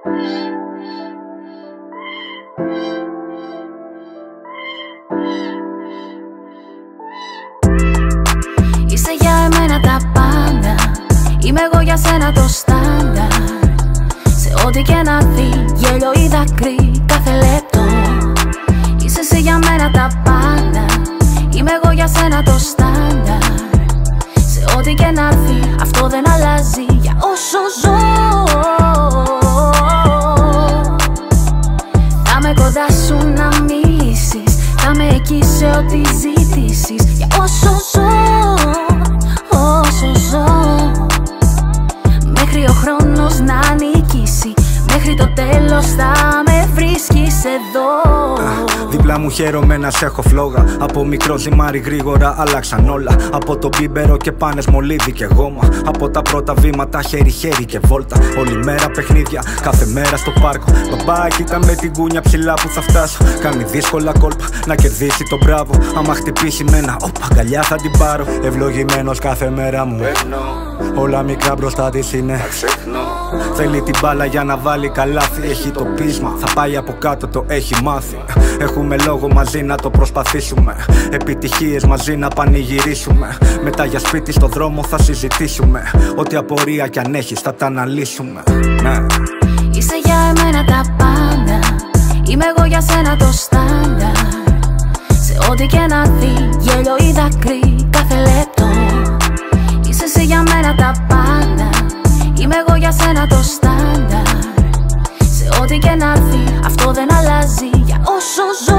Είσαι για εμένα τα πάντα, είμαι εγώ για σένα το στάνταρ. Σε ό,τι και να δει, γέλιο ή δάκρυ κάθε λεπτό. Είσαι εσύ για μένα τα πάντα, είμαι εγώ για σένα το στάνταρ. Σε ό,τι και να έρθει, αυτό δεν αλλάζει για όσο ζω. Θα με κοντά σου να μίσεις, θα με εκεί σε ό,τι ζητήσεις. Για όσο ζω, όσο ζω, μέχρι ο χρόνος να νικήσει, μέχρι το τέλος θα με βρίσκεις εδώ. Δίπλα μου χαίρομαι να σε έχω φλόγα. Από μικρό ζυμάρι γρήγορα άλλαξαν όλα. Από το μπίμπερο και πάνες μολύβι και γόμα. Από τα πρώτα βήματα χέρι-χέρι και βόλτα. Όλη μέρα παιχνίδια, κάθε μέρα στο πάρκο. Μπαμπά, κοίτα με την κούνια ψηλά που θα φτάσω. Κάνει δύσκολα κόλπα να κερδίσει το μπράβο. Άμα χτυπήσει μένα, όπα, αγκαλιά θα την πάρω. Ευλογημένος κάθε μέρα μου. Όλα μικρά μπροστά της είναι. Θέλει την μπάλα για να βάλει καλάθι. Έχει το πείσμα, θα πάει από κάτω, το έχει μάθει. Έχουμε λόγο μαζί να το προσπαθήσουμε. Επιτυχίες μαζί να πανηγυρίσουμε. Μετά για σπίτι στο δρόμο θα συζητήσουμε. Ό,τι απορία κι αν έχεις θα τα αναλύσουμε. Ναι. Είσαι για εμένα τα πάντα, είμαι εγώ για σένα το στάνταρ. Σε ό,τι και να δει, γέλιο ή δάκρυ κάθε λεπτό. Είσαι εσύ για μένα τα πάντα, είμαι εγώ για σένα το στάνταρ. Σε ό,τι και να έρθει, αυτό δεν αλλάζει για όσο ζω.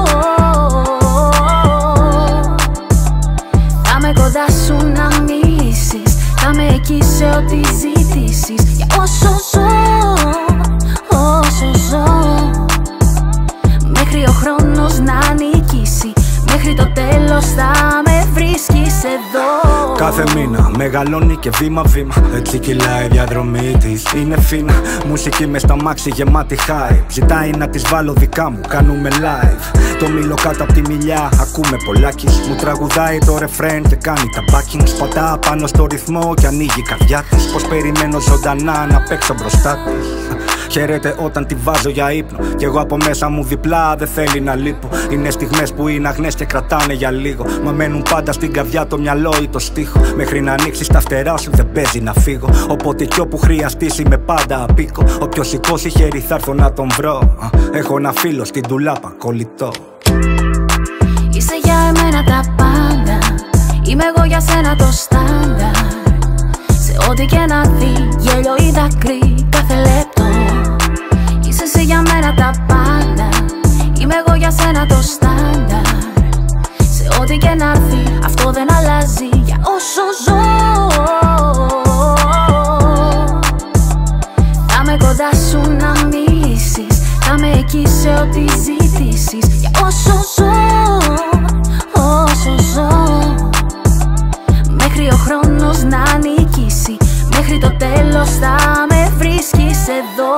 Θα με κοντά σου να μίσεις, θα με εκεί σε ό,τι ζητήσεις. Για όσο ζω, όσο ζω, μέχρι ο χρόνος να νικήσει, μέχρι το τέλος θα με βρίσκεις εδώ. Κάθε μήνα μεγαλώνει και βήμα-βήμα, έτσι κυλάει η διαδρομή της. Είναι φίνα, μουσική μες στα μάξι γεμάτη hype. Ζητάει να της βάλω δικά μου, κάνουμε live. Το μήλο κάτω απ' τη μιλιά, ακούμε πολλάκις. Μου τραγουδάει το ρεφρέν και κάνει τα backing. Σπατά πάνω στο ρυθμό και ανοίγει η καρδιά της. Πως περιμένω ζωντανά να παίξω μπροστά της. Χαίρεται όταν τη βάζω για ύπνο. Κι εγώ από μέσα μου διπλά δεν θέλει να λείπω. Είναι στιγμές που είναι αγνές και κρατάνε για λίγο. Μα μένουν πάντα στην καρδιά το μυαλό ή το στίχο. Μέχρι να ανοίξεις τα φτερά σου δεν παίζει να φύγω. Οπότε κι όπου χρειαστείς είμαι πάντα απίκο. Όποιος σηκώσει χέρι θα έρθω να τον βρω. Έχω ένα φίλο στην ντουλάπα κολλητό. Είσαι για εμένα τα πάντα, είμαι εγώ για σένα το στάνταρ. Σε ό,τι και να δει, γέλιο ή δάκρυ κάθε λεπτό. Είσαι εσύ για μένα τα πάντα, είμαι εγώ για σένα το στάνταρ. Σε ό,τι και να έρθει, αυτό δεν αλλάζει για όσο ζω. Θα με κοντά σου να μίσεις, θα με εκεί σε ό,τι ζητήσεις. Για όσο ζω, όσο ζω, μέχρι ο χρόνος να νικήσει, μέχρι το τέλος θα με βρίσκεις εδώ.